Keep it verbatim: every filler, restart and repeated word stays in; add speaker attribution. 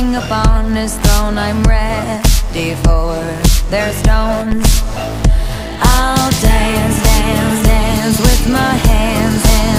Speaker 1: king upon his throne, I'm ready for their stones.